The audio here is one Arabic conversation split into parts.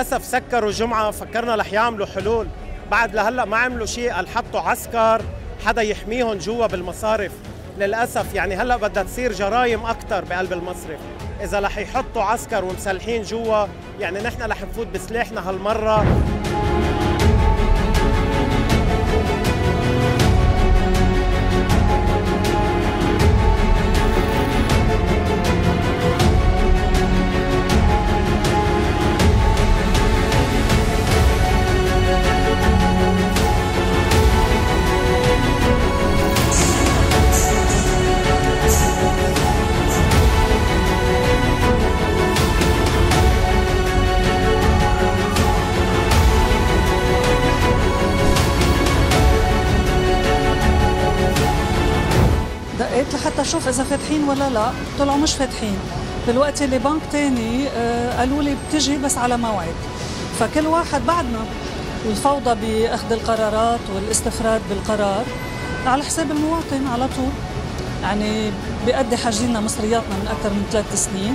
للأسف سكروا جمعة، فكرنا رح يعملوا حلول، بعد لهلا ما عملوا شيء، قال حطوا عسكر حدا يحميهم جوا بالمصارف. للأسف يعني هلا بدها تصير جرايم أكثر بقلب المصرف، إذا رح يحطوا عسكر ومسلحين جوا يعني نحن رح نفوت بسلاحنا هالمرة. دقيت لحتى اشوف اذا فاتحين ولا لا، طلعوا مش فاتحين. بالوقت اللي بنك تاني قالوا لي بتجي بس على موعد. فكل واحد بعدنا الفوضى باخذ القرارات والاستفراد بالقرار على حساب المواطن على طول. يعني بيأدي حاجزيننا مصرياتنا من اكثر من 3 سنين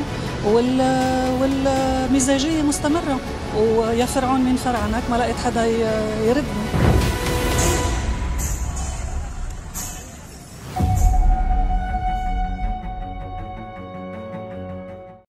والمزاجيه مستمره، ويا فرعون مين فرعنك ما لقيت حدا يردني.